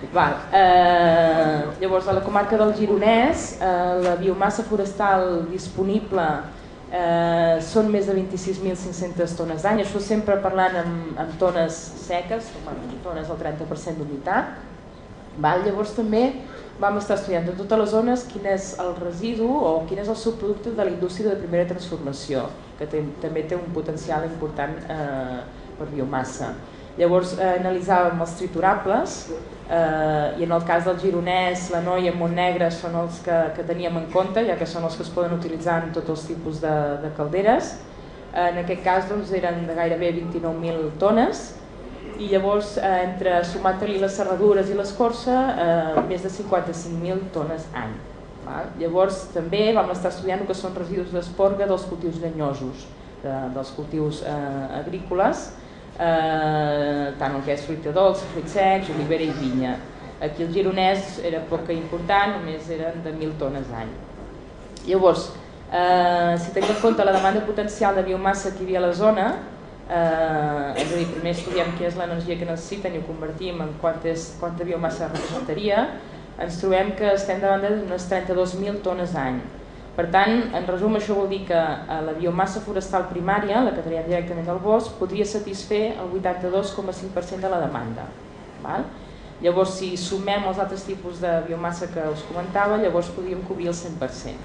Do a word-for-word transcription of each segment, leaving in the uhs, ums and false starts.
Val. Eh, llavors, a la comarca del Gironès, eh, la biomassa forestal disponible eh, són més de vint-i-sis mil cinc-centes tones d'any, això sempre parlant amb, amb tones seques, amb tones del trenta per cent d'humitat. Llavors també vam estar estudiant de totes les zones quin és el residu o quin és el subproducte de la indústria de primera transformació, que té, també té un potencial important eh, per biomassa. Llavors eh, analitzàvem els triturables eh, i en el cas del Gironès, la Noia i Montnegre són els que, que teníem en compte, ja que són els que es poden utilitzar en tots els tipus de, de calderes. Eh, en aquest cas doncs, eren de gairebé vint-i-nou mil tones i llavors eh, entre sumant-li les serradures i l'escorça eh, més de cinquanta-cinc mil tones any. Val? Llavors també vam estar estudiant el que són residus d'esporga dels cultius llenyosos, de, dels cultius eh, agrícoles, Eh, tant el que és fruita dolça, fruits secs, olivera i vinya. Aquí el Gironès era poc important, només eren de mil tones any. Llavors, eh, si tenim en compte la demanda potencial de biomassa que hi havia a la zona, eh, és a dir, primer estudiem què és l'energia que necessiten i ho convertim en quanta, és, quanta biomassa representaria, ens trobem que estem davant d'unes trenta-dos mil tones any. Per tant, en resum, això vol dir que la biomassa forestal primària, la que traiem directament del bosc, podria satisfer el vuitanta-dos coma cinc per cent de la demanda. Val? Llavors, si sumem els altres tipus de biomassa que us comentava, llavors podríem cobrir el cent per cent.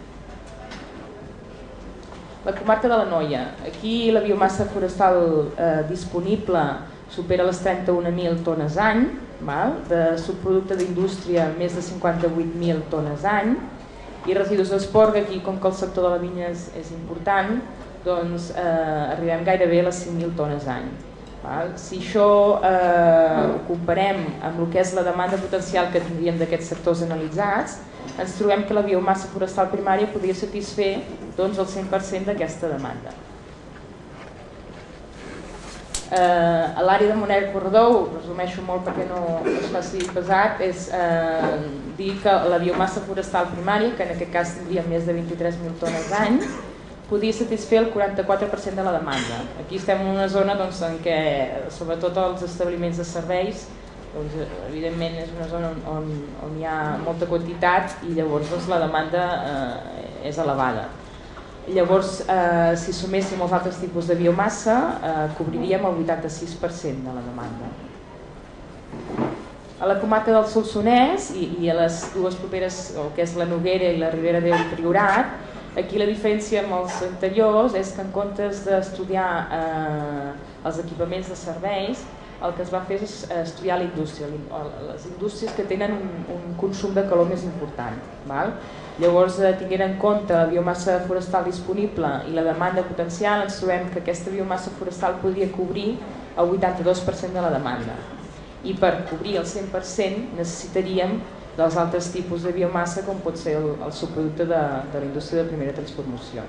La comarca de la Noia. Aquí la biomassa forestal eh, disponible supera les trenta-un mil tones any, val? De subproducte d'indústria més de cinquanta-vuit mil tones any, i residus d'esporga, aquí com que el sector de la vinya és, és important, doncs eh, arribem gairebé a les cinc mil tones any. Val? Si això eh, ho comparem amb el que és la demanda potencial que tindríem d'aquests sectors analitzats, ens trobem que la biomassa forestal primària podria satisfer doncs, el cent per cent d'aquesta demanda. Eh, a l'àrea de Montnegre Corredor, ho resumeixo molt perquè no es faci pesat, és eh, dir que la biomassa forestal primària, que en aquest cas tindria més de vint-i-tres mil tones d'any, podia satisfer el quaranta-quatre per cent de la demanda. Aquí estem en una zona doncs, en què, sobretot els establiments de serveis, doncs, evidentment és una zona on, on, on hi ha molta quantitat i llavors doncs, la demanda eh, és elevada. Llavors, eh, si suméssim els altres tipus de biomassa, eh, cobriríem el vuitanta-sis per cent de la demanda. A la comarca del Solsonès i, i a les dues properes, el que és la Noguera i la Ribera d'Ebre i Priorat, aquí la diferència amb els anteriors és que en comptes d'estudiar eh, els equipaments de serveis, el que es va fer és estudiar la indústria, les indústries que tenen un, un consum de calor més important. Val? Llavors, tenint en compte la biomassa forestal disponible i la demanda potencial, ens trobem que aquesta biomassa forestal podria cobrir el vuitanta-dos per cent de la demanda. I per cobrir el cent per cent necessitaríem dels altres tipus de biomassa com pot ser el, el subproducte de, de la indústria de primera transformació.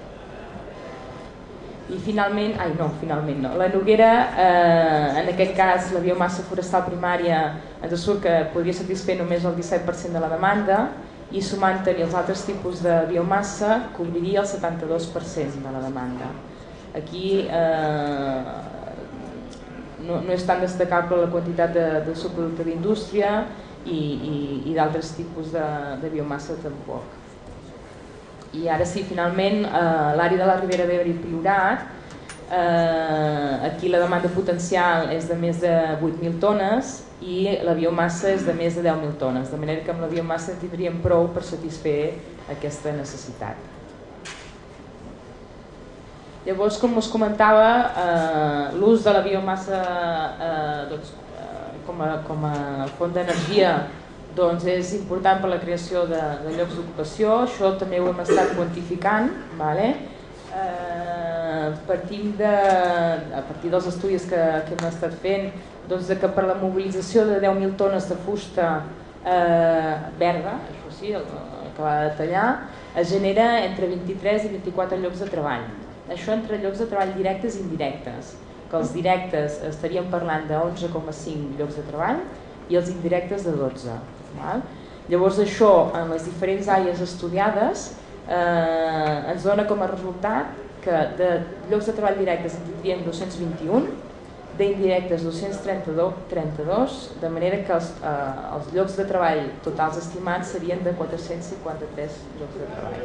I finalment, ai no, finalment no, la Noguera, eh, en aquest cas la biomassa forestal primària ens surt que podria satisfer només el disset per cent de la demanda i sumant-hi els altres tipus de biomassa cobriria el setanta-dos per cent de la demanda. Aquí eh, no, no és tan destacable la quantitat de, de subproducte d'indústria i, i, i d'altres tipus de, de biomassa tampoc. I ara sí, finalment, a l'àrea de la Ribera d'Ebre i Priorat, eh, aquí la demanda potencial és de més de vuit mil tones i la biomassa és de més de deu mil tones, de manera que amb la biomassa tindríem prou per satisfer aquesta necessitat. Llavors, com us comentava, eh, l'ús de la biomassa eh, doncs, eh, com, a, com a font d'energia doncs és important per la creació de, de llocs d'ocupació, això també ho hem estat quantificant, vale? eh, partim de, a partir dels estudis que, que hem estat fent, doncs de que per la mobilització de deu mil tones de fusta eh, verda, això sí, el, el que va detallar, es genera entre vint-i-tres i vint-i-quatre llocs de treball. Això entre llocs de treball directes i indirectes, que els directes estaríem parlant de onze coma cinc llocs de treball i els indirectes de dotze. Val? Llavors això, en les diferents àrees estudiades, eh, ens dona com a resultat que de llocs de treball directes en tindríem dos-cents vint-i-un, d'indirectes dos-cents trenta-dos, de manera que els, eh, els llocs de treball totals estimats serien de quatre-cents cinquanta-tres llocs de treball.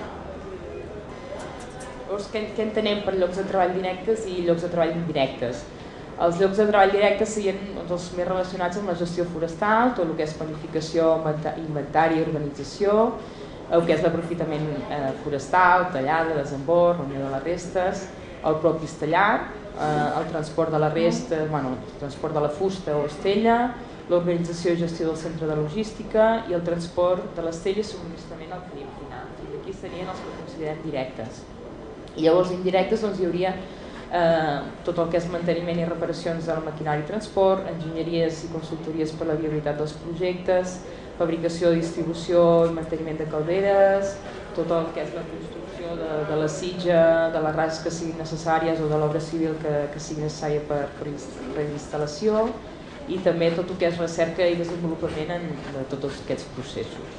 Llavors, què, què entenem per llocs de treball directes i llocs de treball indirectes? Els llocs de treball directes serien doncs, els més relacionats amb la gestió forestal, tot el que és planificació, inventari i urbanització, el que és l'aprofitament eh, forestal, tallada, desembord, reunió de les restes, el propi estellar, eh, el transport de la resta, bueno, el transport de la fusta o estella, l'organització i gestió del centre de logística i el transport de l'estella i subministrament al client final. I aquí serien els que considerem directes. I llavors indirectes doncs, hi hauria eh, tot el que és manteniment i reparacions del maquinari i transport, enginyeries i consultories per la viabilitat dels projectes, fabricació, distribució i manteniment de calderes, tot el que és la construcció de, de la sitja, de les rases que siguin necessàries o de l'obra civil que, que sigui necessària per, per reinstal·lació, i també tot el que és recerca i desenvolupament en, de tots aquests processos.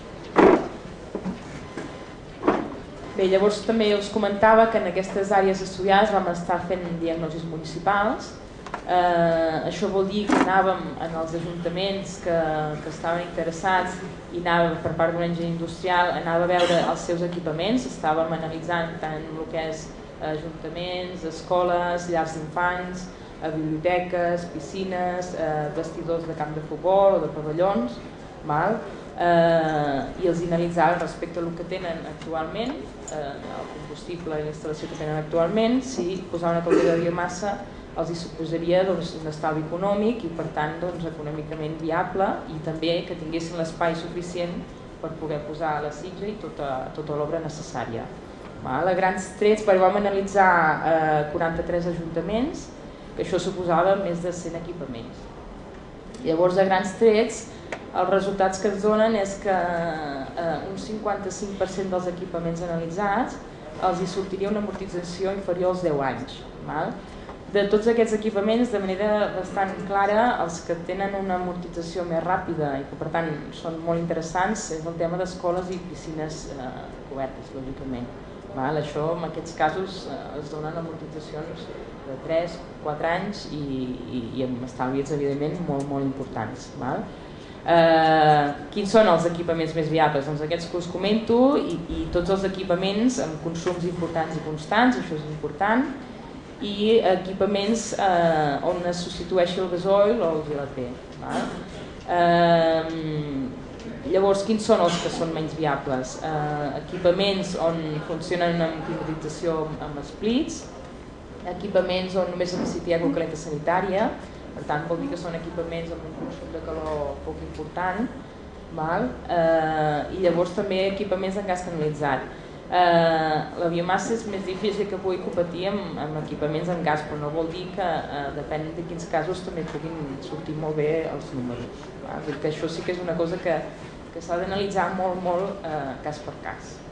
Bé, llavors també us comentava que en aquestes àrees estudiades vam estar fent diagnosis municipals. Eh, això vol dir que anàvem en els ajuntaments que, que estaven interessats i anàvem per part d'un enginyer industrial, anava a veure els seus equipaments, estàvem analitzant tant el que és ajuntaments, escoles, llars d'infants, biblioteques, piscines, eh, vestidors de camp de futbol o de pavellons, val? Eh, i els analitzava respecte a el que tenen actualment, eh, el combustible i la instal·lació que tenen actualment, si posar una caldera de biomassa els hi suposaria doncs, un estalvi econòmic i per tant doncs, econòmicament viable i també que tinguessin l'espai suficient per poder posar la sitja i tota, tota l'obra necessària. Val? A grans trets però vam analitzar eh, quaranta-tres ajuntaments, que això suposava més de cent equipaments. Llavors, a grans trets, els resultats que ens donen és que eh, un cinquanta-cinc per cent dels equipaments analitzats els hi sortiria una amortització inferior als deu anys. Val? De tots aquests equipaments, de manera bastant clara, els que tenen una amortització més ràpida i que per tant són molt interessants és el tema d'escoles i piscines eh, cobertes, lògicament. Val? Això, en aquests casos, eh, es donen amortitzacions de tres a quatre anys i, i, i amb estalvis, evidentment, molt, molt importants. Val? Eh, quins són els equipaments més viables? Doncs aquests que us comento i, i tots els equipaments amb consums importants i constants, això és important, i equipaments eh, on es substitueixi el gasoil o el G L P. Eh, llavors, quins són els que són menys viables? Eh, equipaments on funcionen amb climatització amb splits, equipaments on només necessiti aigua calenta sanitària, per tant vol dir que són equipaments amb un consum de calor poc important, val? Eh, i llavors també equipaments en gas canalitzat. Eh, la biomassa és més difícil que pugui competir amb, amb equipaments en gas, però no vol dir que eh, depèn de quins casos també puguin sortir molt bé els números. Val? Que això sí que és una cosa que, que s'ha d'analitzar molt, molt eh, cas per cas.